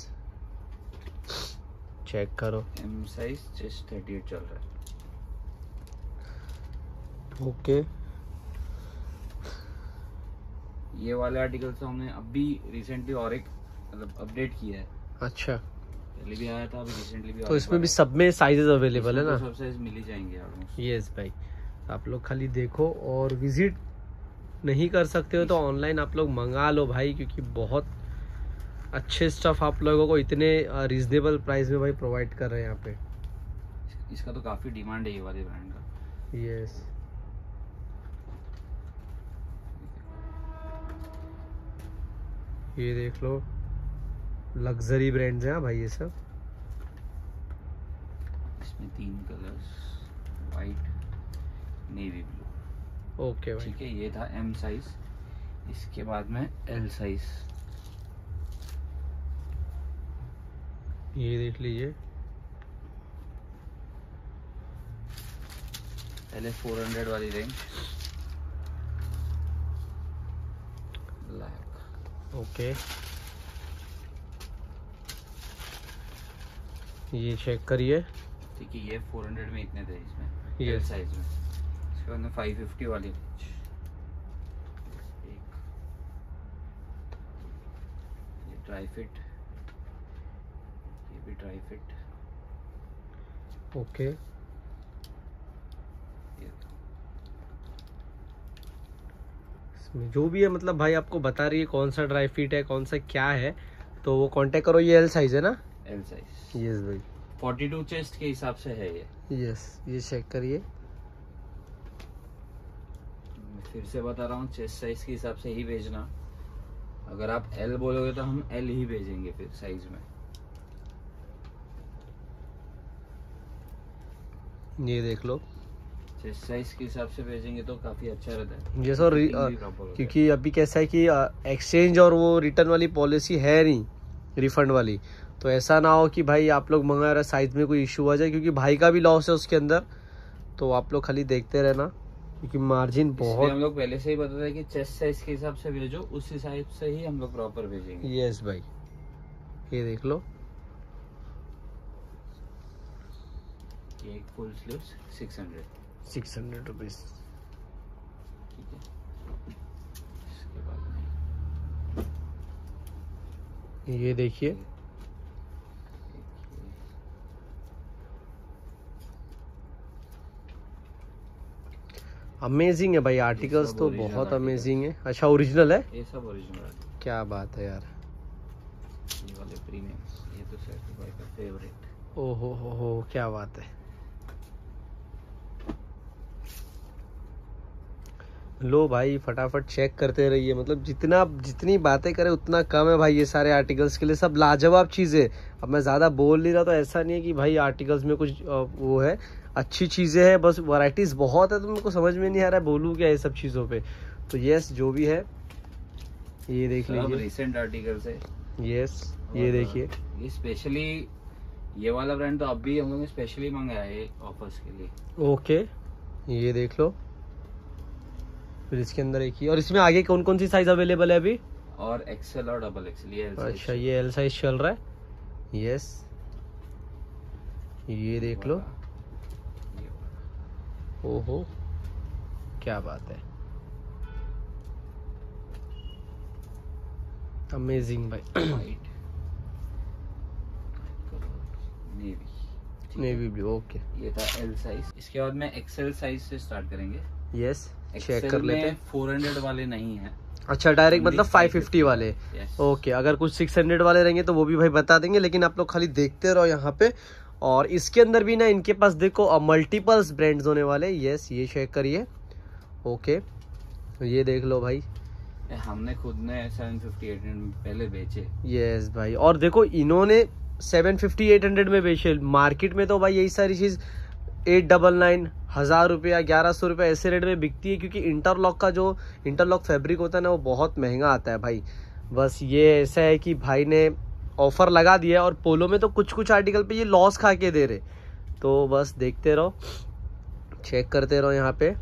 चेक करो। M size chest thirty eight चल रहा है। ओके ये वाले आर्टिकल्स तो हमने अभी रिसेंटली और एक मतलब अपडेट किया है। अच्छा, पहले भी आया था, अभी रिसेंटली भी। तो इसमें भी सब में साइजेस अवेलेबल है ना? सब साइज मिल ही जाएंगे ऑलमोस्ट। यस भाई, आप लोग खाली देखो, और विजिट नहीं कर सकते हो तो ऑनलाइन आप लोग मंगा लो भाई, क्योंकि बहुत अच्छे स्टफ आप लोगों को इतने रीजनेबल प्राइस में भाई प्रोवाइड कर रहे हैं यहाँ पे। इसका तो काफी डिमांड है ये वाले ब्रांड का। यस ये देख लो, लग्जरी ब्रांड्स हैं भाई ये सब। इसमें तीन colours, white, navy blue. Okay भाई, ठीक है, ये था एम साइज। इसके बाद में एल साइज, ये देख लीजिए, पहले फोर हंड्रेड वाली रेंज, ब्लैक। ओके ये चेक करिए, ठीक है। ये फोर हंड्रेड में इतने थे इसमें, ये एल साइज में। इसके बाद में फाइव फिफ्टी वाली एक, ये ड्राई फिट, ये भी ड्राई फिट। ओके। इसमें जो भी है मतलब भाई आपको बता रही है कौन सा ड्राई फिट है, कौन सा क्या है, तो वो कांटेक्ट करो। ये एल साइज है ना? L size. यस भाई, फोर्टी टू चेस्ट के हिसाब से है ये। यस, ये चेक करिए। फिर से बता रहा हूँ, चेस्ट साइज के हिसाब से ही भेजना। अगर आप एल बोलोगे तो हम एल ही भेजेंगे फिर साइज में। ये देख लो, चेस्ट साइज के हिसाब से भेजेंगे तो काफी अच्छा रहता है। ये सर, क्योंकि अभी कैसा है कि एक्सचेंज और वो रिटर्न वाली पॉलिसी है नहीं, रिफंड वाली, तो ऐसा ना हो कि भाई आप लोग मंगा रहे साइज में कोई इशू आ जाए, क्योंकि भाई का भी लॉस है उसके अंदर। तो आप लोग खाली देखते रहना, क्योंकि मार्जिन बहुत। हम लोग पहले से ही बताते हैं कि चेस्ट साइज के हिसाब से भेजो, उस हिसाब से ही हम लोग प्रॉपर भेजेंगे। यस भाई, ये देख लो, ये एक full sleeves six hundred six hundred rupees. ठीक है। इसके बाद में ये देखिए, अमेजिंग है भाई, आर्टिकल्स तो बहुत अमेजिंग है। अच्छा, ओरिजिनल है? ये सब ओरिजिनल है। क्या बात है यार, ये वाले प्रीमियम, ये तो सैफू भाई का फेवरेट। ओहो हो हो, क्या बात है। लो भाई, फटाफट चेक करते रहिए, मतलब जितना जितनी बातें करें उतना कम है भाई। ये सारे आर्टिकल्स के लिए सब लाजवाब चीज़ें। अब मैं ज़्यादा बोल नहीं रहा, तो ऐसा नहीं है कि भाई आर्टिकल्स में कुछ वो है, अच्छी चीज़ें हैं, बस वैरायटीज़ बहुत है, तो मेरे को समझ में नहीं आ रहा है बोलूँ क्या ये सब चीज़ों पे। तो यस, जो भी है ये देख लीजिए, रिसेंट आर्टिकल्स है। यस, ये देखिए, ये स्पेशली ये वाला ब्रांड तो अभी हम लोगों ने स्पेशली मंगाया है ऑफर्स के लिए। ओके, ये देख लो। फिर इसके अंदर एक ही, और इसमें आगे कौन कौन सी साइज अवेलेबल है अभी? और एक्सेल और डबल एक्सेल। ये अच्छा, ये एल साइज चल रहा है। यस, ये देख लो। ओहो, क्या बात है, अमेजिंग भाई। White, navy, navy blue. Okay, ये था एल साइज। इसके बाद में एक्सेल साइज से स्टार्ट करेंगे। यस, चेक कर लेते हैं। फोर हंड्रेड वाले नहीं है। अच्छा, डायरेक्ट मतलब फाइव फिफ्टी वाले। yes. ओके, अगर कुछ सिक्स हंड्रेड वाले रहेंगे तो वो भी भाई बता देंगे, लेकिन आप लोग खाली देखते रहो यहाँ पे। और इसके अंदर भी ना इनके पास देखो मल्टीपल्स ब्रांड्स होने वाले। यस, ये चेक करिए। ओके, तो ये देख लो भाई, हमने खुद ने सेवन फिफ्टी एट हंड्रेड में पहले बेचे। यस भाई, और देखो इन्होंने सेवन फिफ्टी एट हंड्रेड में बेचे। मार्केट में तो भाई यही सारी चीज एट डबल नाइन हजार रुपया, ग्यारह सौ रुपया ऐसे रेट में बिकती है, क्योंकि इंटरलॉक का जो इंटरलॉक फैब्रिक होता है ना, वो बहुत महंगा आता है भाई। बस ये ऐसा है कि भाई ने ऑफर लगा दिया है, और पोलो में तो कुछ कुछ आर्टिकल पे ये लॉस खा के दे रहे, तो बस देखते रहो, चेक करते रहो यहाँ पे।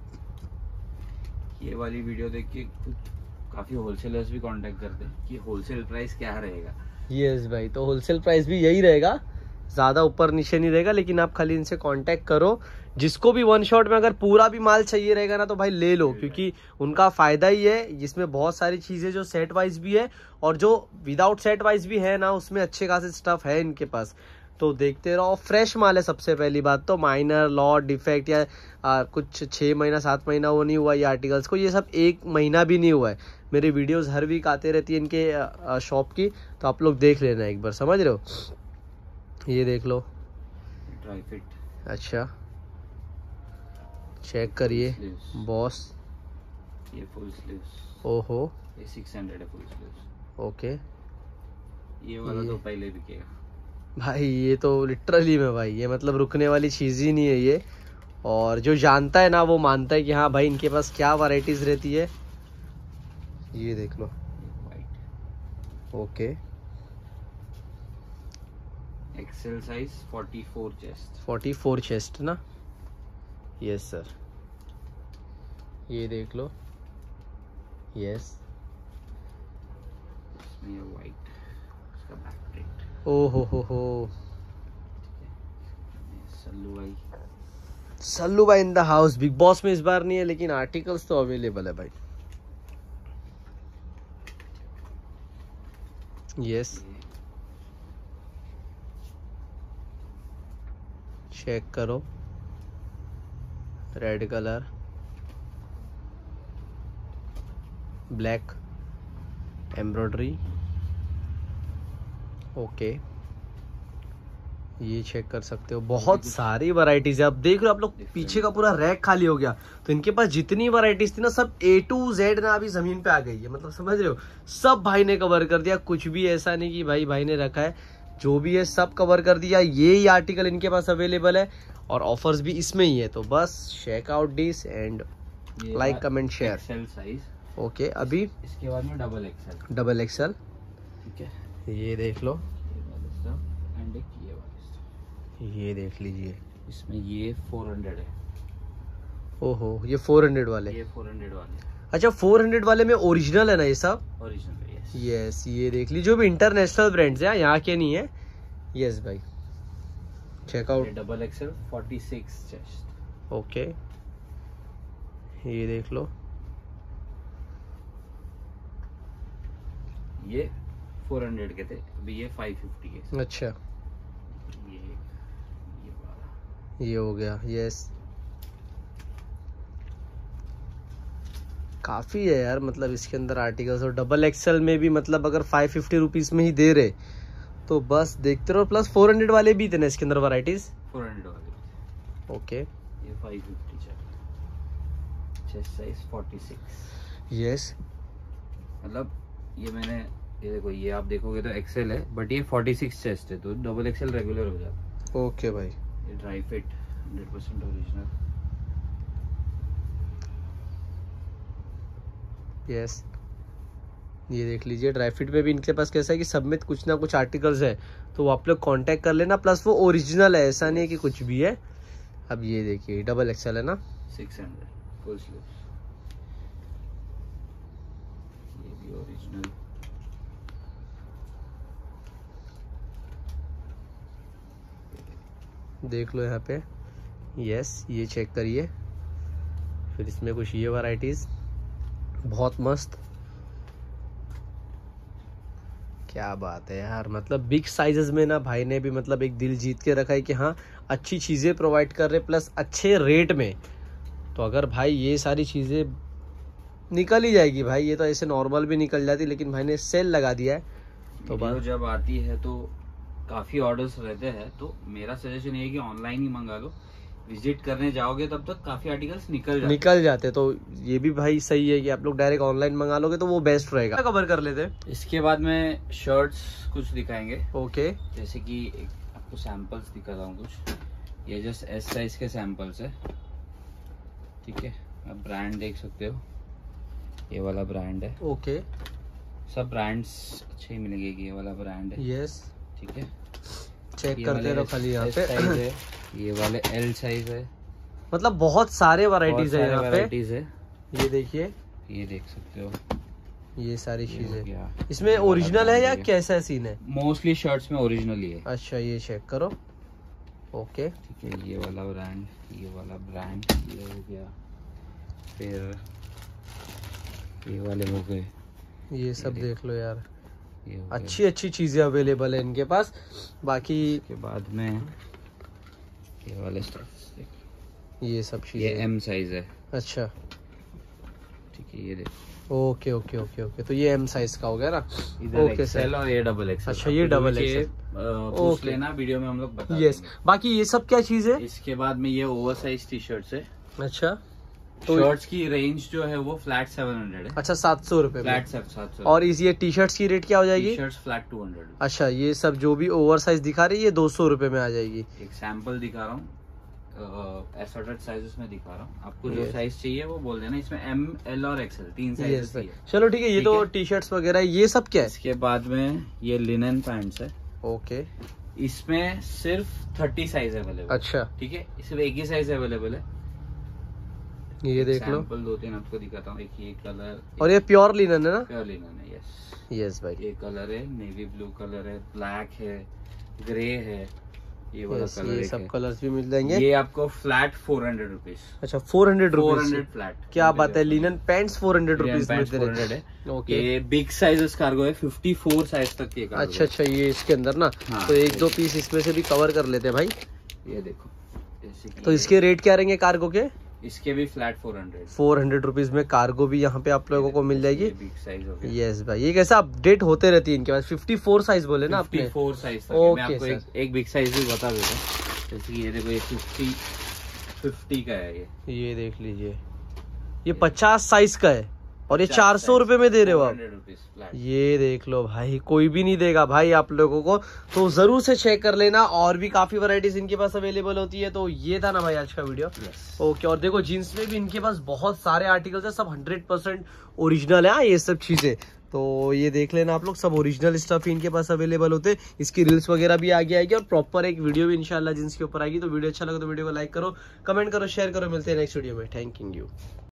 ये वाली वीडियो देख के काफी होलसेलर्स भी कांटेक्ट करते हैं कि होलसेल प्राइस क्या रहेगा। यस भाई, तो होलसेल प्राइस भी यही रहेगा, ज़्यादा ऊपर नीचे नहीं रहेगा, लेकिन आप खाली इनसे कांटेक्ट करो। जिसको भी वन शॉट में अगर पूरा भी माल चाहिए रहेगा ना, तो भाई ले लो, क्योंकि उनका फायदा ही है। जिसमें बहुत सारी चीज़ें जो सेट वाइज भी है, और जो विदाउट सेट वाइज भी है ना, उसमें अच्छे खासे स्टफ है इनके पास। तो देखते रहो, फ्रेश माल है। सबसे पहली बात तो माइनर लॉट डिफेक्ट या आ, कुछ छः महीना सात महीना वो नहीं हुआ ये आर्टिकल्स को, ये सब एक महीना भी नहीं हुआ है। मेरी वीडियोस हर वीक आते रहती है इनके शॉप की, तो आप लोग देख लेना एक बार, समझ रहे हो। ये देख लो, ड्राई फिट। अच्छा, चेक करिए बॉस, ये फुल स्लीव्स। ओहो, ये सिक्स हंड्रेड है फुल स्लीव्स। ओके, ये वाला ये तो पहले बिकेगा भाई। ये तो लिटरली में भाई, ये मतलब रुकने वाली चीज़ ही नहीं है ये। और जो जानता है ना, वो मानता है कि हाँ भाई इनके पास क्या वैरायटीज रहती है। ये देख लो, white. Okay, XL size forty four chest. Forty four chest ना? यस सर, ये देख लो। यस, इसमें वाइट, इसका बैक प्रिंट। ओ हो हो हो, सल्लू भाई सल्लू भाई in the house. Bigg Boss में इस बार नहीं है लेकिन आर्टिकल्स तो अवेलेबल है भाई। यस, चेक करो, red colour, black embroidery. Okay, ये चेक कर सकते हो, बहुत सारी वैरायटीज है। अब देख रहे हो आप लोग, पीछे का पूरा रैक खाली हो गया, तो इनके पास जितनी वैरायटीज थी ना सब ए टू जेड ना अभी जमीन पे आ गई है। मतलब समझ रहे हो, सब भाई ने कवर कर दिया, कुछ भी ऐसा नहीं कि भाई भाई ने रखा है, जो भी है सब कवर कर दिया। ये ही आर्टिकल इनके पास अवेलेबल है और ऑफर्स भी इसमें ही है। तो बस check out this and like comment share. XL size. Okay, अभी इसके बाद में डबल एक्सेल। डबल एक्सेल, ठीक है, ये देख लो, एंड एक ये वाला, ये देख लीजिए, इसमें ये फोर हंड्रेड है। ओहो, ये फोर हंड्रेड वाले, ये फोर हंड्रेड वाले। अच्छा, फोर हंड्रेड वाले में ओरिजिनल है ना ये सब? ओरिजिनल है, यस। यस, ये देख लीजिए, जो भी इंटरनेशनल ब्रांड्स हैं, यहाँ के नहीं है। यस भाई, check out. Double XL forty six chest. Okay, ये देख लो, ये फोर हंड्रेड के थे, अभी ये फाइव फिफ्टी के। अच्छा, ये ये वाला, ये हो गया। यस, काफी है यार, मतलब इसके अंदर आर्टिकल्स। और डबल एक्सेल में भी मतलब अगर फाइव फिफ्टी रुपीज में ही दे रहे तो बस देखते रहो। प्लस फोर हंड्रेड वाले भी थे ना इसके अंदर वैरायटीज? फोर हंड्रेड वाले। ओके, ये five fifty chest size forty six. Yes, मतलब ये मैंने, ये देखो, ये आप देखोगे तो एक्सेल है, बट ये फोर्टी सिक्स चेस्ट है, तो डबल एक्सेल रेगुलर हो जाता है। ओके भाई, ये dry fit hundred percent original. Yes, ये देख लीजिए, ड्राई फिट में भी इनके पास कैसा है कि सब में कुछ ना कुछ आर्टिकल्स है, तो आप लोग कांटेक्ट कर लेना। प्लस वो ओरिजिनल है, ऐसा नहीं है कि कुछ भी है। अब ये देखिए, डबल एक्सेल है ना, सिक्स हंड्रेड फुल स्लीव्स। ये भी ओरिजिनल। देख लो यहाँ पे। यस, ये चेक करिए, फिर इसमें कुछ ये वैरायटीज बहुत मस्त। क्या बात है यार, मतलब बिग साइजेस में ना भाई ने भी मतलब एक दिल जीत के रखा है कि हाँ, अच्छी चीजें प्रोवाइड कर रहे प्लस अच्छे रेट में। तो अगर भाई ये सारी चीजें निकल ही जाएगी भाई, ये तो ऐसे नॉर्मल भी निकल जाती, लेकिन भाई ने सेल लगा दिया है। तो बात जब आती है तो काफी ऑर्डर्स रहते हैं, तो मेरा सजेशन ये है कि ऑनलाइन ही मंगा लो। विजिट करने जाओगे तब तक काफी आर्टिकल्स निकल जाते निकल जाते तो ये भी भाई सही है कि आप लोग डायरेक्ट ऑनलाइन मंगा लोगे तो वो बेस्ट रहेगा। कवर कर लेते। इसके बाद में शर्ट्स कुछ दिखाएंगे। ओके, जैसे कि एक आपको सैंपल्स दिखाता हूँ कुछ। ये जस्ट एस साइज के सैंपल्स है, ठीक है। आप ब्रांड देख सकते हो, ये वाला ब्रांड है। ओके, सब ब्रांड्स अच्छे ही मिलेंगे। ये वाला ब्रांड है, यस, ठीक है। चेक करते रहो खाली यहाँ पे। है, ये वाले एल साइज है। मतलब बहुत सारे वैरायटीज है यहाँ पे। वैरायटीज है, ये देखिए, ये देख सकते हो, ये सारी चीजें। ये इसमें ओरिजिनल है या कैसा सीन है? मोस्टली शर्ट्स में ओरिजिनल ही है। अच्छा, ये चेक करो। ओके, ठीक है, ये वाला ब्रांड, ये वाला ब्रांड, ये हो गया। फिर ये वाले हो गए। ये सब देख लो यार, ये अच्छी अच्छी चीजें अवेलेबल है इनके पास। बाकी के बाद में ये वाले स्टफ, ये सब चीजें, ये एम साइज है। अच्छा, ठीक है, ये देख। ओके ओके ओके ओके, तो ये एम साइज का हो गया ना। इधर एक्सेल और ये डबल एक्सेल। अच्छा, ये डबल एक्सेल पूछ लेना, वीडियो में हम लोग बता यस। बाकी ये सब क्या चीज है? इसके बाद में ये ओवर साइज टी शर्ट्स है। अच्छा, तो शर्ट्स की रेंज जो है वो फ्लैट सेवन हंड्रेड है। अच्छा, सात सौ रुपए फ्लैट सात सौ। और इस ये टी शर्ट्स की रेट क्या हो जाएगी? T shirts flat two hundred. अच्छा, ये सब जो भी ओवर साइज दिखा रही है ये दो सौ रुपए में आ जाएगी। एक सैंपल दिखा रहा हूँ, असॉर्टेड साइजेस में दिखा रहा हूँ आपको। जो साइज चाहिए वो बोल देना। इसमें एम, एल और एक्सएल तीन साइजेस है। चलो ठीक है, ये तो टी शर्ट्स वगैरह। ये सब क्या है? इसके बाद में ये लिनन पैंट्स है। ओके, इसमें सिर्फ थर्टी साइज अवेलेबल। अच्छा, ठीक है, सिर्फ एक ही साइज अवेलेबल है। ये देख लो, सैंपल दो तीन आपको दिखाता हूँ। एक ये कलर, और ये प्योर लिनन है ना? प्योर लिनन है, यस यस भाई। ये कलर है नेवी ब्लू कलर है, ब्लैक है, ग्रे है, ये वाला yes, कलर ये एक सब है। कलर्स भी मिल जाएंगे। ये आपको फ्लैट फोर हंड्रेड रुपीज। अच्छा four hundred four rupees hundred flat, क्या बात है। Linen pants four hundred rupees में दे रहे है। ओके ये बिग साइजेस कार्गो है, फिफ्टी फोर साइज तक के कार्गो। अच्छा अच्छा ये इसके अंदर ना हाँ, तो एक दो पीस इसमें से भी कवर कर लेते हैं भाई। ये देखो तो इसके रेट क्या रहेंगे कार्गो के? इसके भी flat four hundred four hundred rupees में कार्गो भी यहाँ पे आप लोगों को मिल जाएगी। बिग साइज हो गया। यस भाई ये कैसा अपडेट होते रहती है इनके पास। फिफ्टी फोर साइज बोले ना आपने? फिफ्टी फोर साइज तक। ओके मैं आपको सर। एक, एक बिग साइज भी बता देता हूँ। जैसे कि ये देखो ये फिफ्टी फिफ्टी का है। ये ये देख लीजिए ये पचास साइज का है और ये चार सौ रुपए में दे रहे हो आप। ये देख लो भाई कोई भी नहीं देगा भाई आप लोगों को, तो जरूर से चेक कर लेना। और भी काफी वैरायटीज इनके पास अवेलेबल होती है। तो ये था ना भाई आज का वीडियो। yes. ओके और देखो जीन्स में भी इनके पास बहुत सारे आर्टिकल्स है, सब हंड्रेड परसेंट ओरिजिनल है ये सब चीजें। तो ये देख लेना आप लोग, सब ओरिजिनल स्टफ इनके पास अवेलेबल होते हैं। इसकी रील्स वगैरह भी आगे आएगी और प्रॉपर एक वीडियो भी इंशाल्लाह जीन्स के ऊपर आएगी। तो वीडियो अच्छा लगे तो वीडियो को लाइक करो, कमेंट करो, शेयर करो। मिलते हैं नेक्स्ट वीडियो में। Thank you.